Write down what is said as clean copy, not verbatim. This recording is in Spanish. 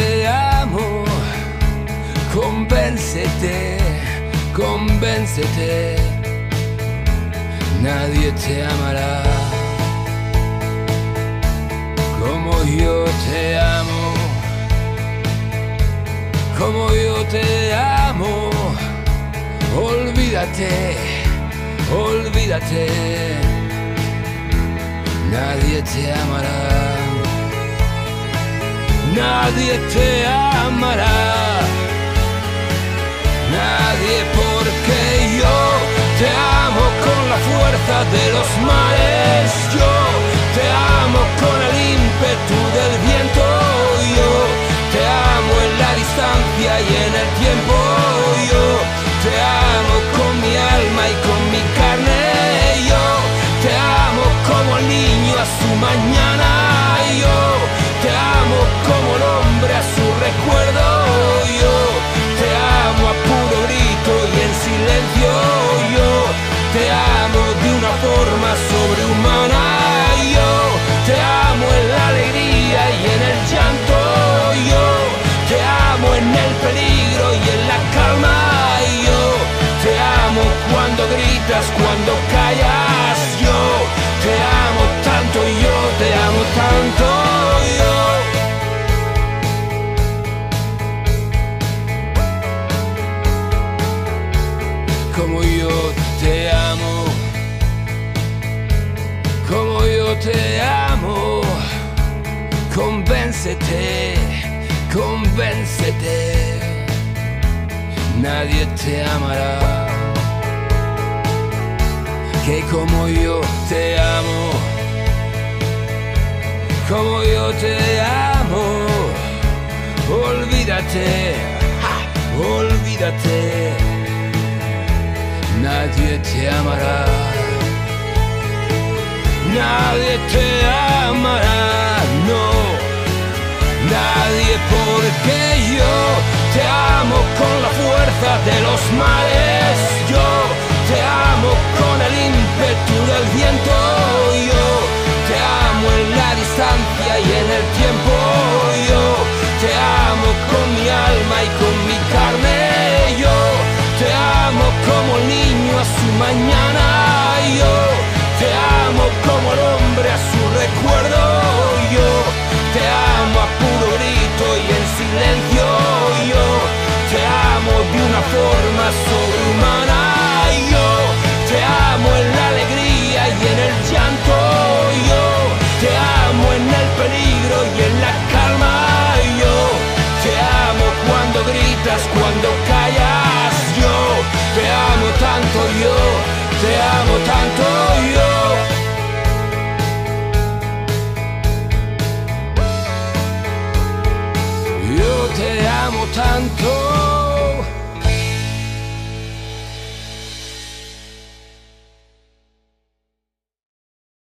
te amo. Convéncete, convéncete. Nadie te amará como yo te amo, como yo te amo. Olvídate, olvídate. Nadie te amará, nadie te amará, nadie, porque yo te amo con la fuerza de los mares. Yo te amo con el ímpetu del viento. Yo te amo en la distancia y en el tiempo. Yo te amo con mi alma y con mi carne. Yo te amo como el niño a su mañana. Yo te amo como el hombre a su recuerdo. Yo te amo a puro grito y en silencio. Yo te amo de una forma sobrehumana. Yo te amo en la alegría y en el llanto. Yo te amo en el peligro y en la calma. Yo te amo cuando gritas, cuando callas. Yo te amo tanto, yo te amo tanto. Como yo te amo, como yo te amo. Convéncete, convéncete. Nadie te amará que como yo te amo, como yo te amo. Olvídate, olvídate. Nadie te amará, nadie te amará, no, nadie, porque yo te amo con la fuerza de los mares. Yo te amo con el ímpetu del viento. Yo te amo en la distancia y en el tiempo. Yo te amo con mi alma y con mi carne. Yo te amo como el niño a su mañana. Yo te amo como el hombre a su recuerdo. Yo te amo a puro grito y en silencio. Yo te amo de una forma sobrehumana. Yo te amo en la alegría y en el llanto. Yo te amo en el peligro y en la calma. Yo te amo cuando gritas, cuando callas. Yo te amo tanto, yo te amo tanto, yo te amo tanto.